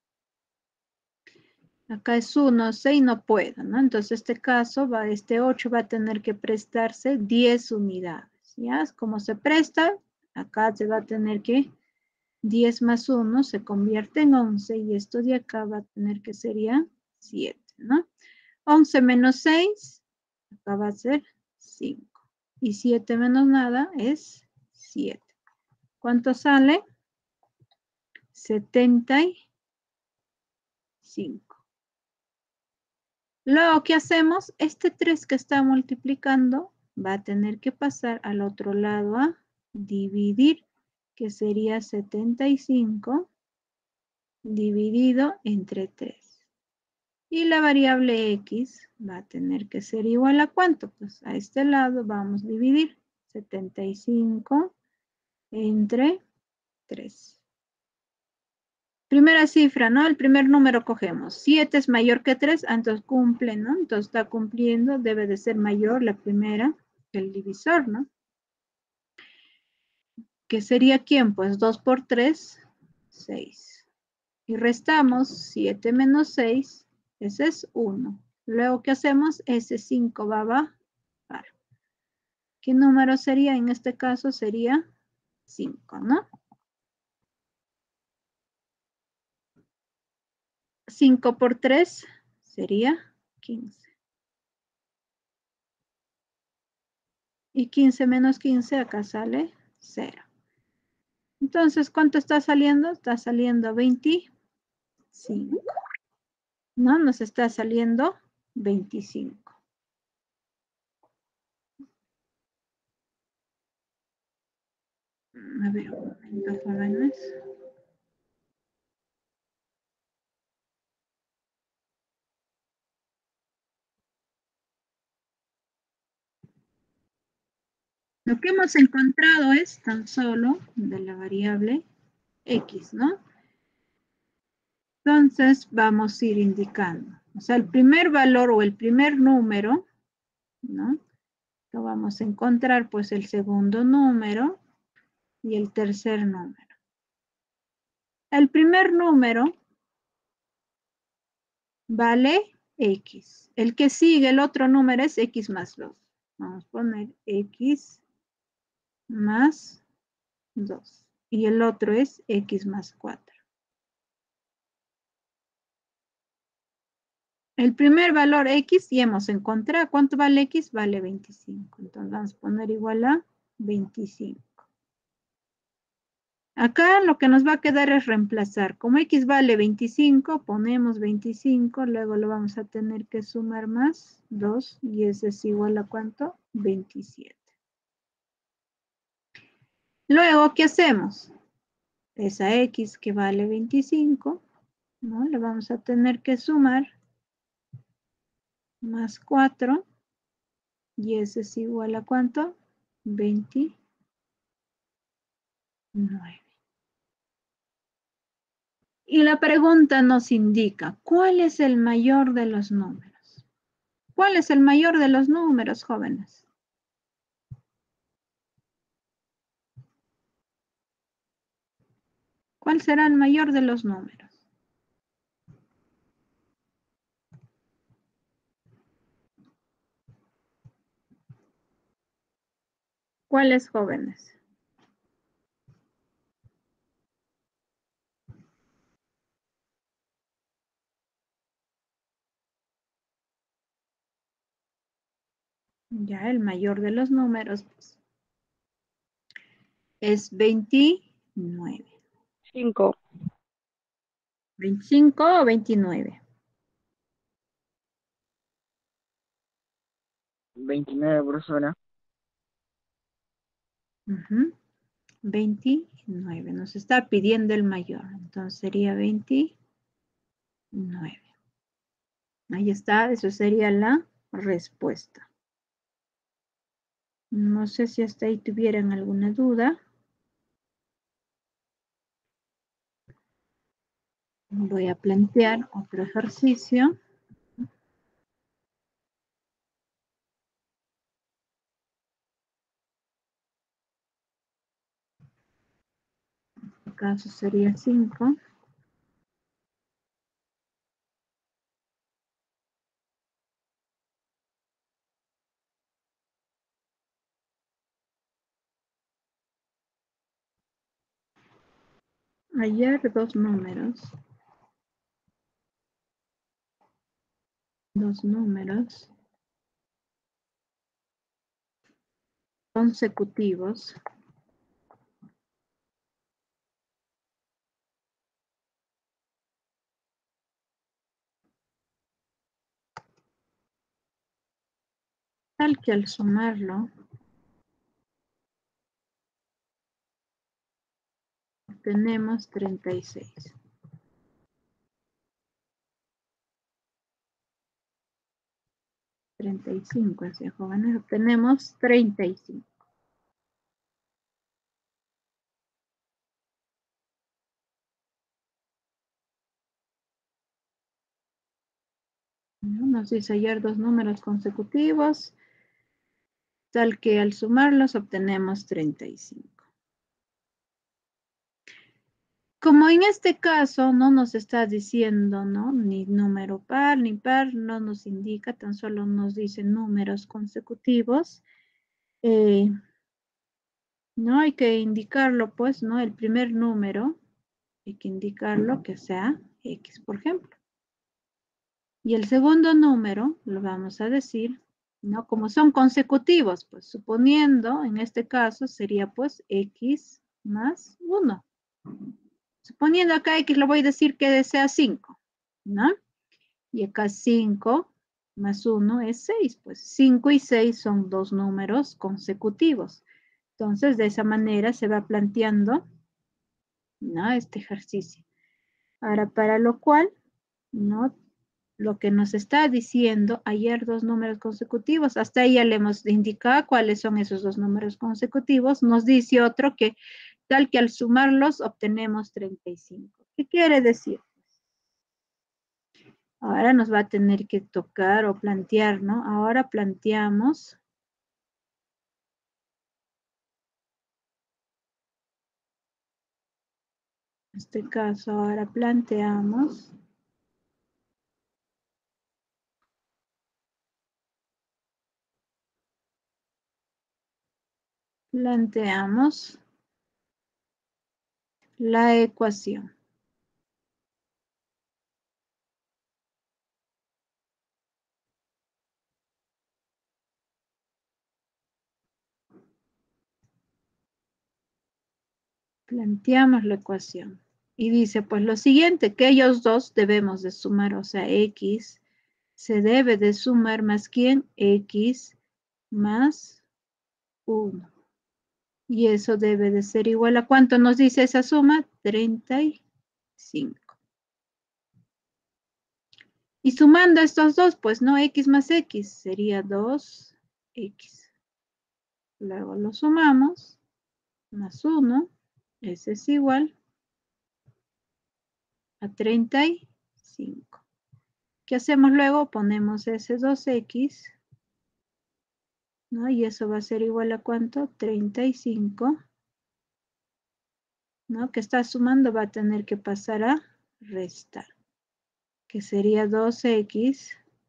Acá es 1, 6 no puedo, ¿no? Entonces este caso, este 8 va a tener que prestarse 10 unidades, ¿ya? Como se presta, acá se va a tener que 10 más 1 se convierte en 11 y esto de acá va a tener que sería 7, ¿no? 11 menos 6, acá va a ser 5. Y 7 menos nada es 7. ¿Cuánto sale? 75. Luego, ¿qué hacemos? Este 3 que está multiplicando va a tener que pasar al otro lado a dividir, que sería 75 dividido entre 3. Y la variable x va a tener que ser igual a ¿cuánto? Pues a este lado vamos a dividir 75 entre 3. Primera cifra, ¿no? El primer número cogemos. 7 es mayor que 3, entonces cumple, ¿no? Entonces está cumpliendo, debe de ser mayor la primera que el divisor, ¿no? ¿Qué sería quién? Pues 2 por 3, 6. Y restamos 7 menos 6, ese es 1. Luego, ¿qué hacemos? Ese 5 va a bajar. ¿Qué número sería? En este caso sería 5, ¿no? 5 por 3 sería 15. Y 15 menos 15 acá sale 0. Entonces, ¿cuánto está saliendo? Está saliendo 25. ¿No? Nos está saliendo 25. A ver, un momento, jóvenes. Lo que hemos encontrado es tan solo de la variable x, ¿no? Entonces, vamos a ir indicando. O sea, el primer valor o el primer número, ¿no? Lo vamos a encontrar, pues, el segundo número y el tercer número. El primer número vale x. El que sigue, el otro número es x más 2. Vamos a poner x más 2. Y el otro es x más 4. el primer valor X y hemos encontrado. ¿Cuánto vale X? Vale 25. Entonces vamos a poner igual a 25. Acá lo que nos va a quedar es reemplazar. Como X vale 25, ponemos 25, luego lo vamos a tener que sumar más 2 y ese es igual a ¿cuánto? 27. Luego, ¿qué hacemos? Esa X que vale 25, ¿no? Le vamos a tener que sumar más 4 y ese es igual a ¿cuánto? 29. Y la pregunta nos indica, ¿cuál es el mayor de los números? ¿Cuál es el mayor de los números, jóvenes? ¿Cuál será el mayor de los números? ¿Cuáles, jóvenes? Ya, el mayor de los números pues, es 29. 5. 25 o 29. 29, profesora. 29. Nos está pidiendo el mayor. Entonces sería 29. Ahí está. Eso sería la respuesta. No sé si hasta ahí tuvieran alguna duda. Voy a plantear otro ejercicio. En este caso sería 5. Hallar dos números consecutivos tal que al sumarlo obtenemos 36. 35, así jóvenes, obtenemos 35. Nos dice hallar dos números consecutivos, tal que al sumarlos obtenemos 35. Como en este caso no nos está diciendo, ¿no? Ni número par ni par, no nos indica, tan solo nos dice números consecutivos. No hay que indicarlo, pues, ¿no? El primer número, hay que indicarlo que sea X, por ejemplo. Y el segundo número, lo vamos a decir, ¿no? Como son consecutivos, pues suponiendo, en este caso, sería pues X más 1. Suponiendo acá X, lo voy a decir que sea 5, ¿no? Y acá 5 más 1 es 6, pues 5 y 6 son dos números consecutivos. Entonces, de esa manera se va planteando, ¿no? Este ejercicio. Ahora, para lo cual, ¿no? Lo que nos está diciendo hallar dos números consecutivos, hasta ahí ya le hemos indicado cuáles son esos dos números consecutivos, nos dice otro que tal que al sumarlos obtenemos 35. ¿Qué quiere decir? Ahora nos va a tener que tocar o plantear, ¿no? Ahora planteamos en este caso, ahora planteamos la ecuación. Planteamos la ecuación. Y dice, pues lo siguiente, que ellos dos debemos de sumar, o sea, x se debe de sumar más ¿quién? X más 1. Y eso debe de ser igual a ¿cuánto nos dice esa suma? 35. Y sumando estos dos, pues no, x más x sería 2x. Luego lo sumamos, más 1, ese es igual a 35. ¿Qué hacemos luego? Ponemos ese 2x, ¿no? Y eso va a ser igual a ¿cuánto? 35, ¿no? Que está sumando va a tener que pasar a restar, que sería 2x,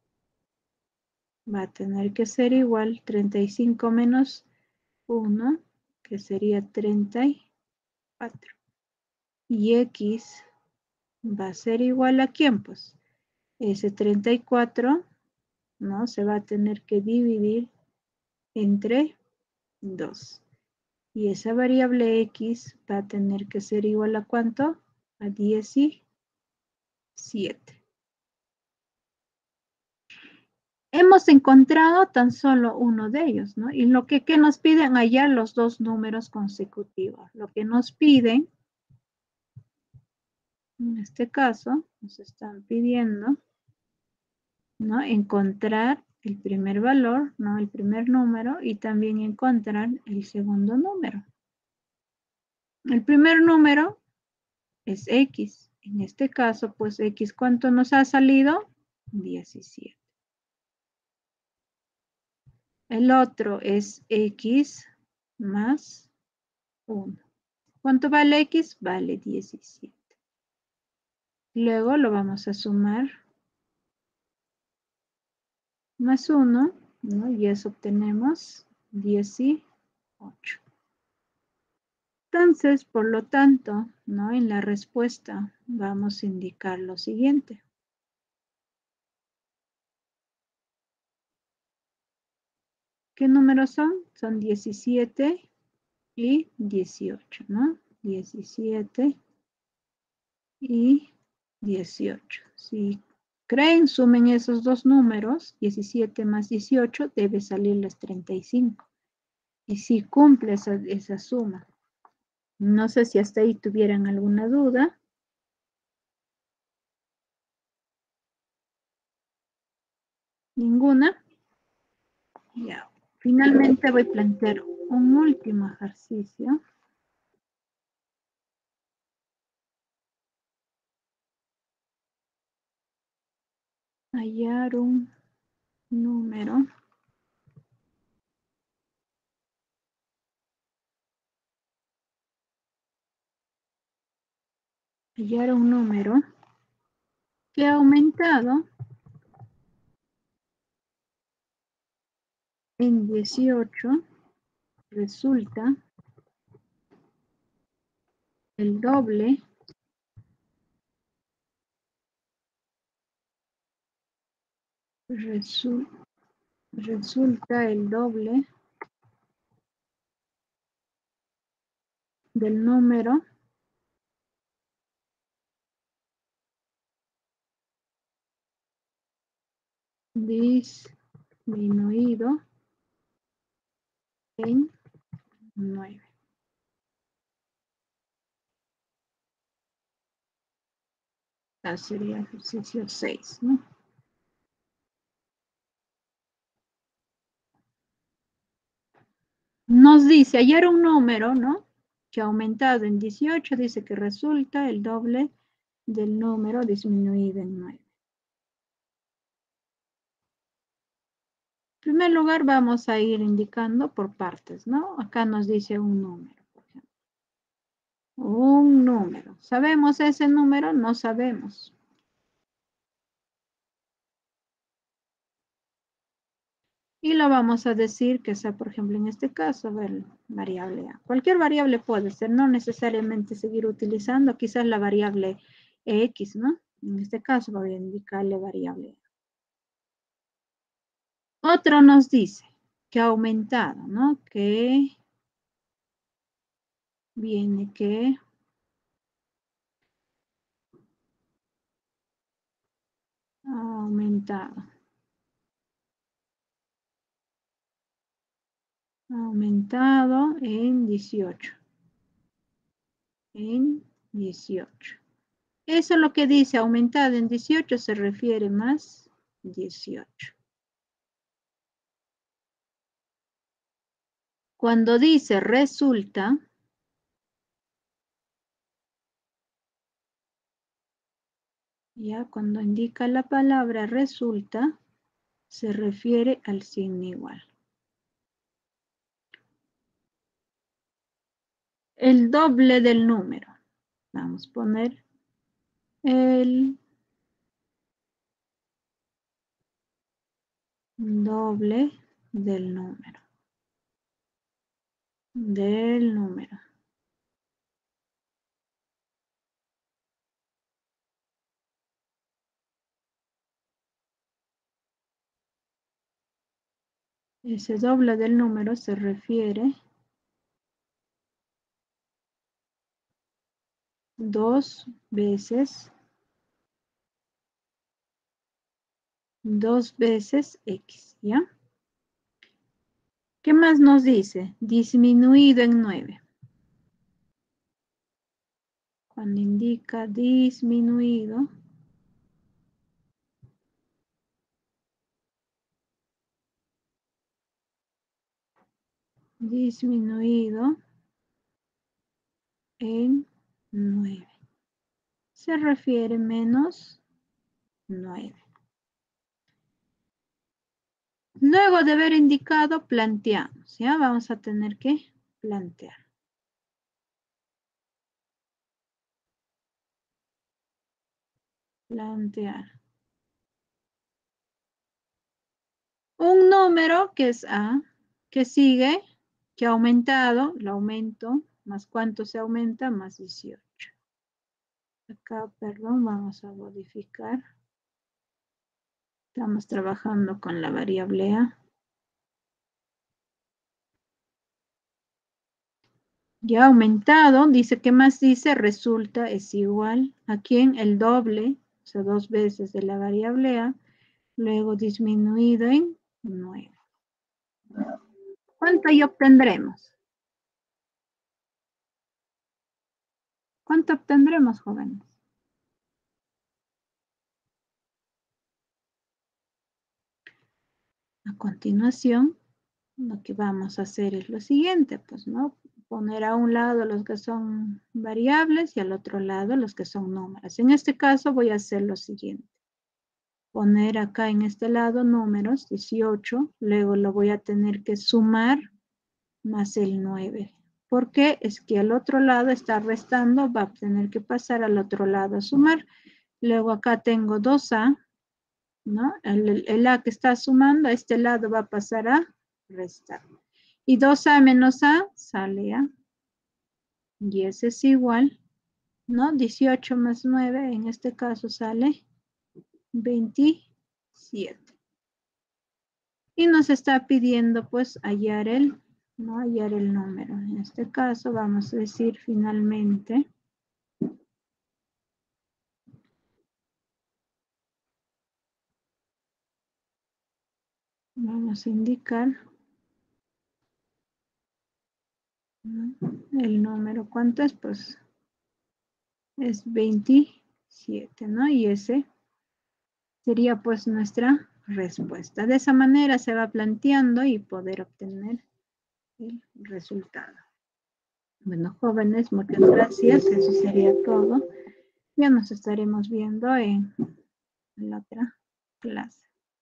va a tener que ser igual 35 menos 1, que sería 34. Y x va a ser igual a ¿quién? Pues ese 34, ¿no? Se va a tener que dividir entre 2. Y esa variable x va a tener que ser igual a ¿cuánto? A 17. Hemos encontrado tan solo uno de ellos, ¿no? Y lo que nos piden hallar los dos números consecutivos. Lo que nos piden, en este caso, nos están pidiendo, ¿no? Encontrar el primer valor, ¿no? El primer número y también encontrar el segundo número. El primer número es x. En este caso, pues x, ¿cuánto nos ha salido? 17. El otro es x más 1. ¿Cuánto vale x? Vale 17. Luego lo vamos a sumar más 1, ¿no? Y eso obtenemos 18. Entonces, por lo tanto, ¿no? En la respuesta vamos a indicar lo siguiente. ¿Qué números son? Son 17 y 18, ¿no? 17 y 18. Si creen, sumen esos dos números, 17 más 18, debe salirles 35. Y si cumple esa suma. No sé si hasta ahí tuvieran alguna duda. ¿Ninguna? Ya. Finalmente voy a plantear un último ejercicio. Hallar un número. Hallar un número que ha aumentado en 18. Resulta el doble resulta el doble del número disminuido en 9. Sería ejercicio 6, ¿no? Nos dice hallar un número, ¿no? Que ha aumentado en 18, dice que resulta el doble del número disminuido en 9. En primer lugar, vamos a ir indicando por partes, ¿no? Acá nos dice un número, por ejemplo. Un número. ¿Sabemos ese número? No sabemos. Y lo vamos a decir que sea, por ejemplo, en este caso, a ver, variable A. Cualquier variable puede ser, no necesariamente seguir utilizando quizás la variable X, ¿no? En este caso voy a indicarle variable A. Otro nos dice que ha aumentado, ¿no? Que viene que ha aumentado. Ha aumentado en 18. En 18. Eso es lo que dice aumentado en 18, se refiere más 18. Cuando dice resulta, ya cuando indica la palabra resulta, se refiere al signo igual. El doble del número. Vamos a poner el doble del número. Del número. Ese doble del número se refiere dos veces X, ¿ya? ¿Qué más nos dice? Disminuido en 9. Cuando indica disminuido, en 9. Se refiere menos 9. Luego de haber indicado, planteamos, ¿ya? Vamos a tener que plantear. Plantear. Un número que es A, que sigue, que ha aumentado, el aumento, más cuánto se aumenta, más 18. Acá, perdón, vamos a modificar. Estamos trabajando con la variable A. Ya ha aumentado, dice, ¿qué más dice? Resulta es igual a quién, el doble, o sea, 2 veces de la variable A, luego disminuido en 9. ¿Cuánto ahí obtendremos? ¿Cuánto obtendremos, jóvenes? A continuación, lo que vamos a hacer es lo siguiente, pues, ¿no? Poner a un lado los que son variables y al otro lado los que son números. En este caso voy a hacer lo siguiente. Poner acá en este lado números, 18, luego lo voy a tener que sumar más el 9. ¿Por qué? Es que al otro lado está restando, va a tener que pasar al otro lado a sumar. Luego acá tengo 2A, ¿no? El A que está sumando, a este lado va a pasar a restar. Y 2A menos A sale A. Y ese es igual, ¿no? 18 más 9, en este caso sale 27. Y nos está pidiendo pues hallar el número. En este caso vamos a decir finalmente. Vamos a indicar, ¿no? El número, ¿cuánto es? Pues es 27, ¿no? Y ese sería pues nuestra respuesta. De esa manera se va planteando y poder obtener el resultado. Bueno, jóvenes, muchas gracias. Eso sería todo. Ya nos estaremos viendo en la otra clase.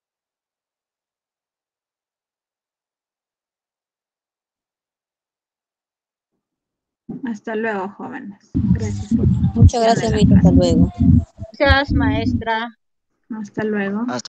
Hasta luego, jóvenes. Gracias por Muchas gracias, Mita. Hasta luego. Gracias, maestra. Hasta luego.